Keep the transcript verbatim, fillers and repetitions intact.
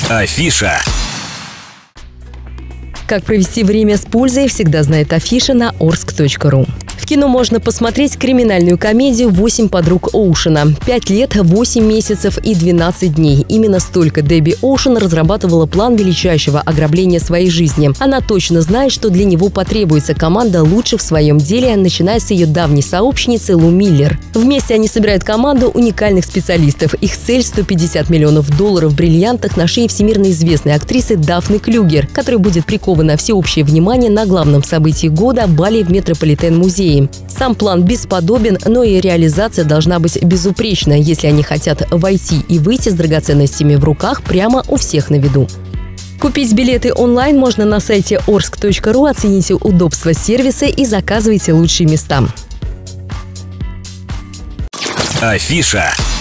Афиша. Как провести время с пользой, всегда знает Афиша на орск точка ру. В кино можно посмотреть криминальную комедию «Восемь подруг Оушена». Пять лет, восемь месяцев и двенадцать дней. Именно столько Дебби Оушен разрабатывала план величайшего ограбления своей жизни. Она точно знает, что для него потребуется команда лучших в своем деле, начиная с ее давней сообщницы Лу Миллер. Вместе они собирают команду уникальных специалистов. Их цель – сто пятьдесят миллионов долларов в бриллиантах на шее всемирно известной актрисы Дафны Клюгер, которая будет прикована всеобщее внимание на главном событии года – бале в Метрополитен-музее. Сам план бесподобен, но и реализация должна быть безупречна, если они хотят войти и выйти с драгоценностями в руках прямо у всех на виду. Купить билеты онлайн можно на сайте орск точка ру, оцените удобство сервиса и заказывайте лучшие места. Афиша.